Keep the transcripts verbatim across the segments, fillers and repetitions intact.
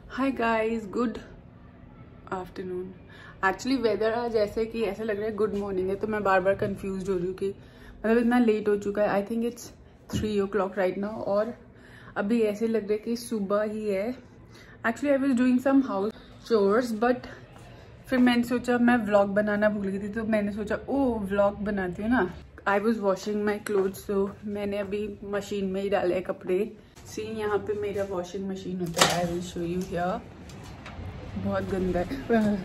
हाय guys, good afternoon. Actually weather आज ऐसे कि ऐसा लग रहा है गुड मॉर्निंग है, तो मैं बार बार कंफ्यूज हो रही हूँ कि मतलब इतना लेट हो चुका है। I think it's three o'clock right now और अभी ऐसे लग रहा है कि सुबह ही है। Actually I was doing some house chores but फिर मैंने सोचा मैं व्लॉग बनाना भूल गई थी, तो मैंने सोचा ओ व्लॉग बनाती हूँ ना। I was washing my clothes, तो मैंने अभी मशीन में ही डाले कपड़े। सी यहाँ पे मेरा वॉशिंग मशीन होता है, I will show you here. बहुत गंदा है।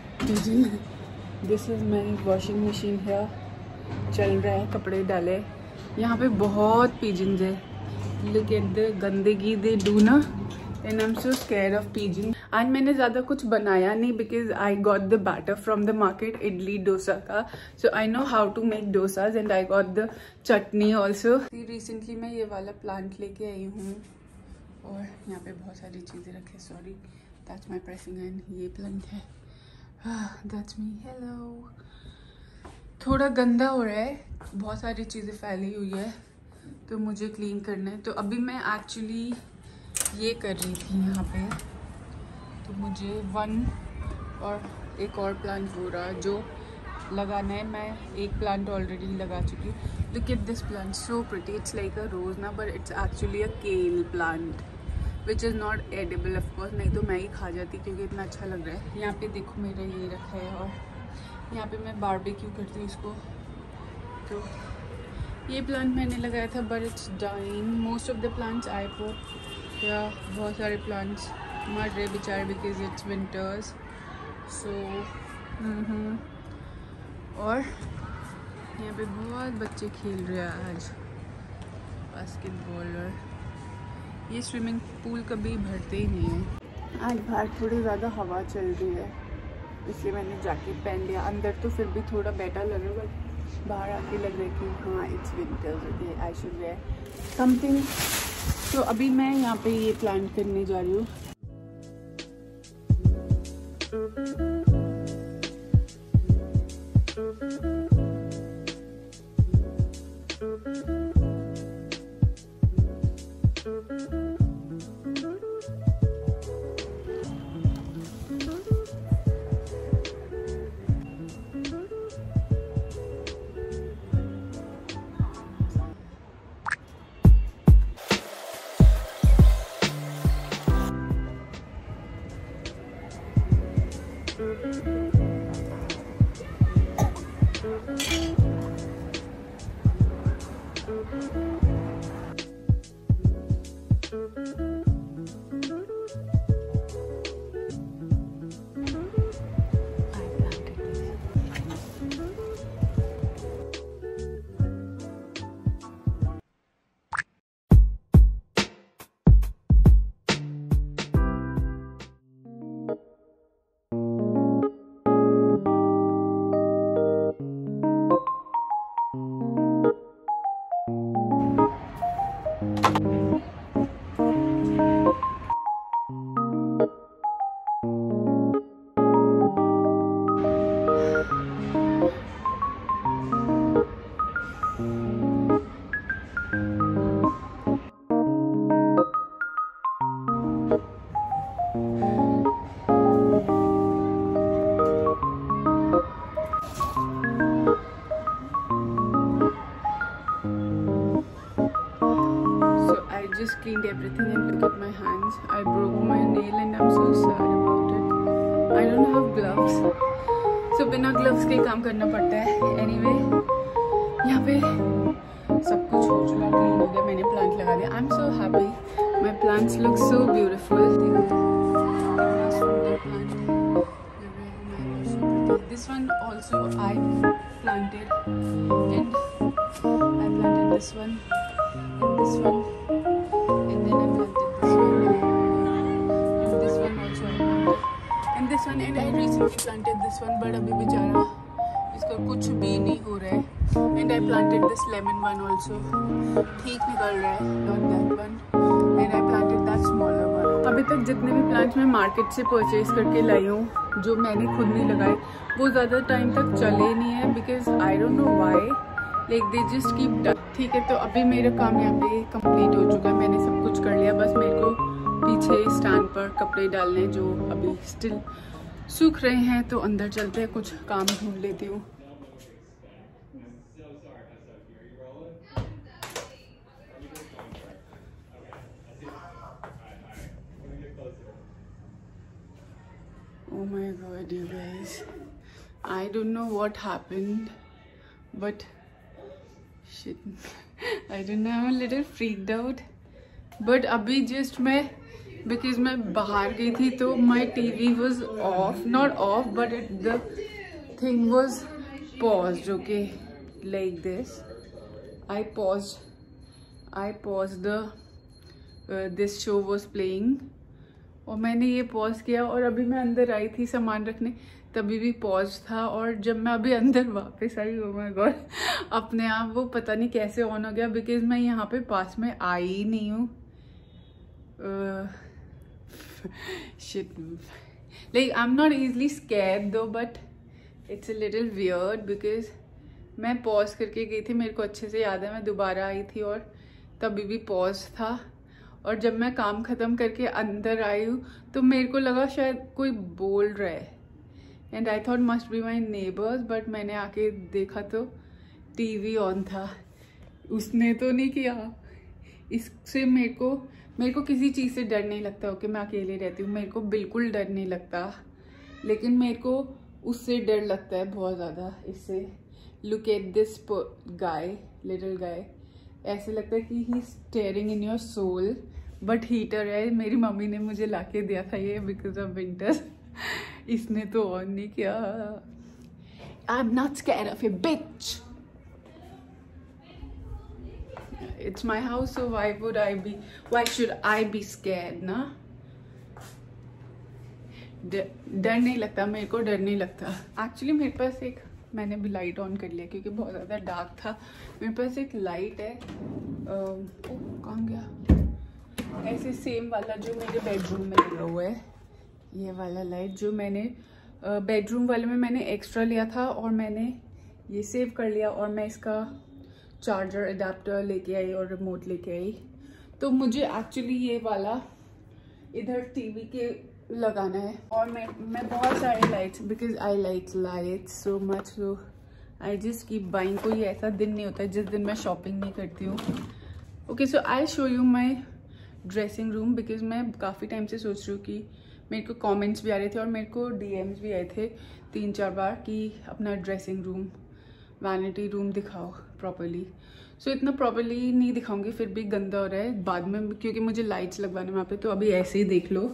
This is my washing machine here, चल रहा है, कपड़े डाले। यहाँ पे बहुत पिजन्स है, लुक एट द गंदगी दे डू ना, and I am so scared of pigeon. आज मैंने ज़्यादा कुछ बनाया नहीं because I got the batter from the market, idli dosa का। So I know how to make dosas and I got the chutney also. Recently मैं ये वाला प्लांट लेके आई हूँ और यहाँ पे बहुत सारी चीज़ें रखे। Sorry, that's my pressing and ये प्लांट है, दैट्स मी। हेलो, थोड़ा गंदा हो रहा है, बहुत सारी चीज़ें फैली हुई है तो मुझे क्लीन करना है। तो अभी मैं एक्चुअली ये कर रही थी यहाँ पे, तो मुझे वन और एक और प्लांट हो रहा जो लगाना है। मैं एक प्लांट ऑलरेडी लगा चुकी हूँ। Look at this plant, so pretty, it's like a rose ना, but it's actually a kale plant which is not edible of course, नहीं तो मैं ही खा जाती क्योंकि इतना अच्छा लग रहा है। यहाँ पे देखो मेरा ये रखा है और यहाँ पे मैं बारबेक्यू करती हूँ इसको। तो ये प्लांट मैंने लगाया था but it's dying. Most of the plants I put, या बहुत सारे प्लांट्स मर रहे बेचारे बिकॉज इट्स विंटर्स। सो और यहाँ पे बहुत बच्चे खेल रहे हैं आज बास्केटबॉल, और ये स्विमिंग पूल कभी भरते ही नहीं है। आज बाहर थोड़ी ज़्यादा हवा चल रही है इसलिए मैंने जैकेट पहन लिया। अंदर तो फिर भी थोड़ा बेटर लग रहा है बट बाहर आके लग रहा है कि हाँ it's winters, okay I should wear something. तो अभी मैं यहाँ पे ये प्लांट करने जा रही हूँ। Just cleaned everything and look at my hands. I broke my nail and I'm so sad about it. I don't have gloves, so बिना gloves के काम करना पड़ता है। Anyway, यहाँ पे सब कुछ हो चुका, क्लीन हो गया, मैंने प्लांट लगा दिया। I'm so happy. My plants look so beautiful. This one also I planted, and I planted this one and this one. This one and I recently planted this one, but अभी बेचारा इसका कुछ भी नहीं हो रहा है। And I planted this lemon one also, ठीक निकल रहा है, not that one. And I planted that smaller one. अभी तक जितने भी प्लांट्स मैं मार्केट से परचेज करके लाई हूँ, जो मैंने खुद नहीं लगाए, वो ज़्यादा टाइम तक चले नहीं है because I don't know why, like they just keep. ठीक है, तो अभी मेरा काम यहाँ पे कंप्लीट हो चुका है, मैंने सब कुछ कर लिया, बस मेरे को पीछे स्टैंड पर कपड़े डालने जो अभी स्टिल सूख रहे हैं, तो अंदर चलते हैं, कुछ काम ढूंढ लेती हूँ। Oh my god, you guys, I don't know what happened, but shit, I don't know, I'm a little freaked out. But अभी just मैं, because मैं बाहर गई थी तो my T V was off, not off, but it, the thing was paused, okay, like this. I paused, I paused the, uh, this show was playing. और मैंने ये पॉज किया और अभी मैं अंदर आई थी सामान रखने, तभी भी पॉज था। और जब मैं अभी अंदर वापस आई, ओ माय गॉड, अपने आप वो पता नहीं कैसे ऑन हो गया, बिकॉज मैं यहाँ पे पास में आई ही नहीं हूँ। Shit, like I am not easily scared though, but it's a little weird because मैं पॉज करके गई थी, मेरे को अच्छे से याद है। मैं दोबारा आई थी और तभी भी पॉज था। और जब मैं काम ख़त्म करके अंदर आई हूँ तो मेरे को लगा शायद कोई बोल रहा है, and I thought must be my neighbours, बट मैंने आके देखा तो टीवी ऑन था। उसने तो नहीं किया। इससे मेरे को मेरे को किसी चीज़ से डर नहीं लगता। ओके, मैं अकेले रहती हूँ, मेरे को बिल्कुल डर नहीं लगता, लेकिन मेरे को उससे डर लगता है बहुत ज़्यादा। इससे look at this guy, little guy, ऐसे लगता है कि he staring in your soul. But heater है, मेरी मम्मी ने मुझे लाके दिया था ये बिकॉज ऑफ विंटर। इसने तो ऑन नहीं किया। I am not scared of a bitch, it's my house, so why would I be why should I be scared ना। डर नहीं लगता, मेरे को डर नहीं लगता। एक्चुअली मेरे पास एक, मैंने भी लाइट ऑन कर लिया क्योंकि बहुत ज़्यादा डार्क था। मेरे पास एक लाइट है, कहाँ गया, ऐसे सेम वाला जो मेरे बेडरूम में लगा हुआ है, ये वाला लाइट जो मैंने बेडरूम वाले में मैंने एक्स्ट्रा लिया था और मैंने ये सेव कर लिया। और मैं इसका चार्जर अडेप्टर लेके आई और रिमोट लेके आई। तो मुझे एक्चुअली ये वाला इधर टीवी के लगाना है। और मैं मैं बहुत सारे lights, because I like lights so much, so I just keep buying. कोई ऐसा दिन नहीं होता जिस दिन मैं शॉपिंग नहीं करती हूँ। Okay, so I show you my dressing room, because मैं काफ़ी टाइम से सोच रही हूँ कि मेरे को कमेंट्स भी आ रहे थे और मेरे को डीएम्स भी आए थे तीन चार बार कि अपना ड्रेसिंग रूम, वैनिटी रूम दिखाओ प्रॉपर्ली। सो so, इतना प्रॉपर्ली नहीं दिखाऊंगी, फिर भी गंदा हो रहा है बाद में, क्योंकि मुझे लाइट्स लगवाने वहाँ पे। तो अभी ऐसे ही देख लो,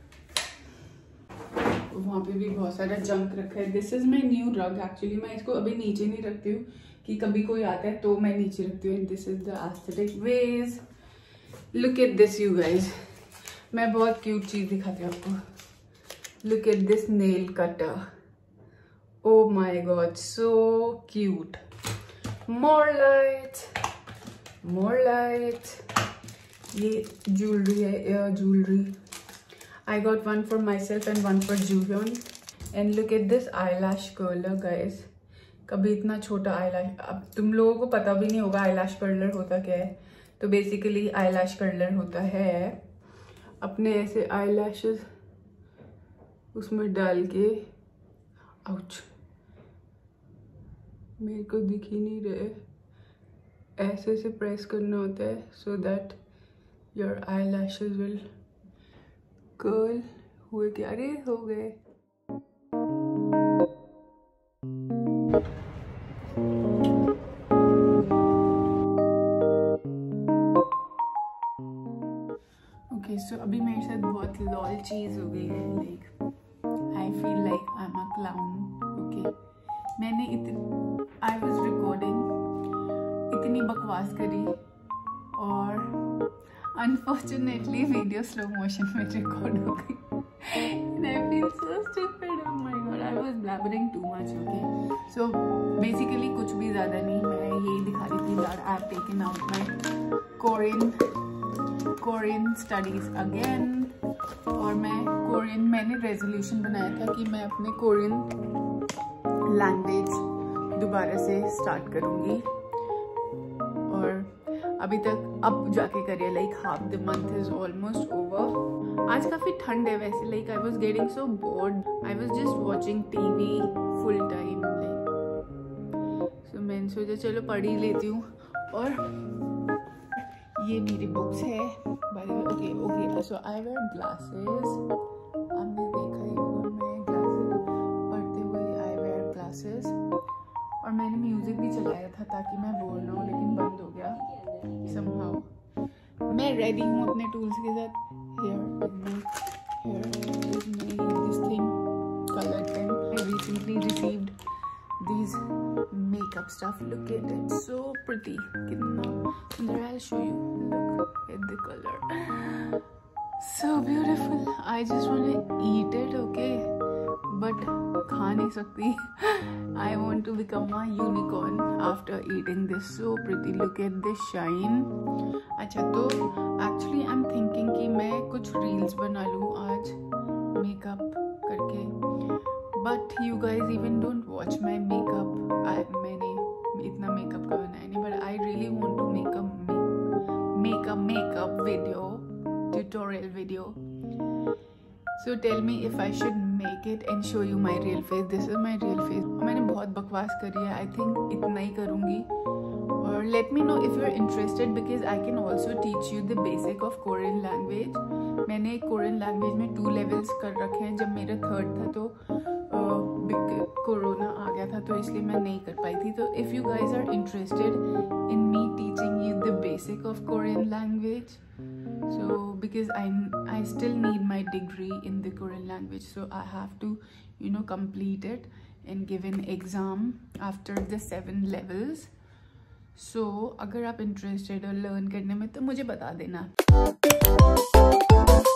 वहाँ पे भी बहुत सारा जंक रखा है। This is my new rug. Actually मैं इसको अभी नीचे नहीं रखती हूँ कि कभी कोई आता है तो मैं नीचे रखती हूँ। This is the aesthetic vase. Look at this you guys, मैं बहुत क्यूट चीज दिखाती हूँ आपको। Look at this nail cutter, oh my god, so cute. More light, more light. ये ज्वेलरी है, ear jewellery. I got one for myself and one for Juhyun. And look at this eyelash curler, guys. कभी इतना छोटा eyelash, अब तुम लोगों को पता भी नहीं होगा eyelash curler होता क्या है। तो basically eyelash curler होता है अपने ऐसे eyelashes उसमें डाल के, आउच, मेरे को दिख ही नहीं रहे, ऐसे से प्रेस करना होता है so that your eyelashes will curl हुए। क्या रे हो गए। ओके, सो अभी मेरे साथ बहुत लॉल चीज हो गई है। Like I feel like I am a clown. Okay, मैंने इतनी आई वाज रिकॉर्डिंग, इतनी बकवास करी और अनफॉर्चुनेटली वीडियो स्लो मोशन में रिकॉर्ड हो गई। And I feel so stupid. Oh my god, I was blabbering too much. Okay, so basically कुछ भी ज़्यादा नहीं, मैं यही दिखा रही थी that I have taken out my Korean Korean studies again. और मैं Korean, मैंने रेजोल्यूशन बनाया था कि मैं अपने Korean लैंग्वेज दोबारा से स्टार्ट करूँगी। और अभी तक अब जाके करिए, like half the month is almost over. आज काफी ठंड है वैसे, like I was getting so bored, I was just watching TV full time like, सो मैंने सोचा चलो पढ़ ही लेती हूँ। और ये मेरी बुक्स है by the way. Okay okay so I wear glasses, आपने देखा ही होगा मैं ग्लासेस पढ़ते हुए, आई वेयर ग्लासेस। और मैंने म्यूजिक भी चलाया था ताकि मैं बोल ना हूँ, लेकिन बंद हो गया समहाउ। मैं रेडी हूँ अपने टूल्स के साथ। Here is my here is my this thing color pen. I recently received these makeup stuff. Look at it, so pretty. कितना सुंदर है। I'll show you. Look at the color. So beautiful. I just want to eat it, okay? But खा नहीं सकती। I want to become a unicorn after eating this. So pretty. Look at this shine. अच्छा तो actually I am thinking कि मैं कुछ reels बना लूँ आज मेकअप करके, but you guys even don't watch my makeup. I मैंने इतना मेकअप का बनाया नहीं, but I really want to make a makeup makeup video, tutorial video. So tell me if I should make it and show you my real face. This is my real face. मैंने बहुत बकवास करी है, I think इतना ही करूँगी। और let me know if you are interested because I can also teach you the basic of Korean language. मैंने कोरियन लैंग्वेज में टू लेवल्स कर रखे हैं। जब मेरा थर्ड था तो कोरोना आ गया था, तो इसलिए मैं नहीं कर पाई थी। तो if you guys are interested in me teaching you the basic of Korean language, so because I I still need my degree in the Korean language, so I have to you know complete it and give an exam after the seven levels. So अगर आप interested हो learn करने में तो मुझे बता देना।